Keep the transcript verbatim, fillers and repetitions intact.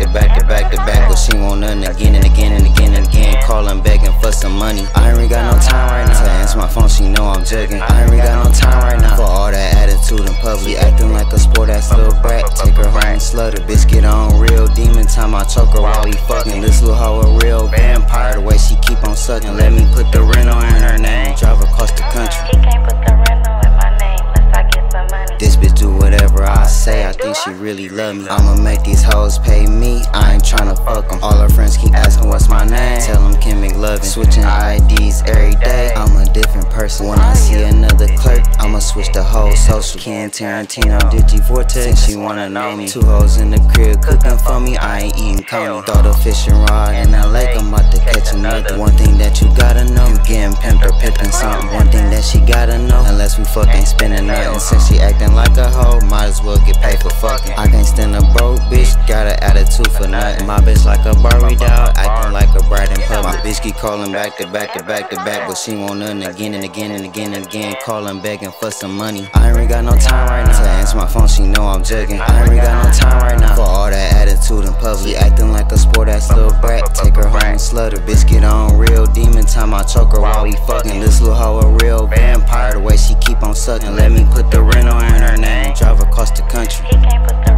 to back to back to back, but she want nothing again and again and again and again. Calling, begging for some money. I ain't really got no time right now to answer my phone, she know I'm jugging. I ain't really got no time right now for all that attitude in public. She acting like a sport ass little brat. Take her home and slut her. Bitch get on real demon time. I choke her while we fucking. This little hoe a real vampire. The way she keep on sucking. Let me put the rental in her name. Drive across the country. He can't put the rental in my name unless I get some money. This bitch do whatever I say. I think she really love me. I'ma make these hoes pay me. I ain't tryna fuck them. All her friends keep asking what's my name. Tell them Kim McLovin. Switching I Ds every day. I'm a different person. When I see another clerk, I'ma switch the whole social. Ken Terentino, Digi Vortex. Since she wanna know me. Two hoes in the crib cooking for me. I ain't eating coney. Throw the fishing rod in the lake. I'm about to catch another. One thing that you gotta know, you getting pimped or pimping something. One thing that she gotta know, unless we fuck ain't spending nothing. Since she acting like a hoe, might as well get paid for fucking. I can't stand a broke bitch, got an attitude for nothing. My bitch like a Barbie doll, acting like a bride in public. My bitch keep calling back to back to back to back, but she want nothing again and again and again and again. Calling, begging for some money. I ain't really got no time right now to answer my phone, she know I'm jugging. I ain't really got no time right now for all that attitude in public. She acting like a sport ass little brat. Take her home and slut her. Bitch get on real demon time. I choke her while we fucking. This little hoe a real vampire. The way she keep on sucking. Let me put the rental in her name. Drive across the country. He can't put the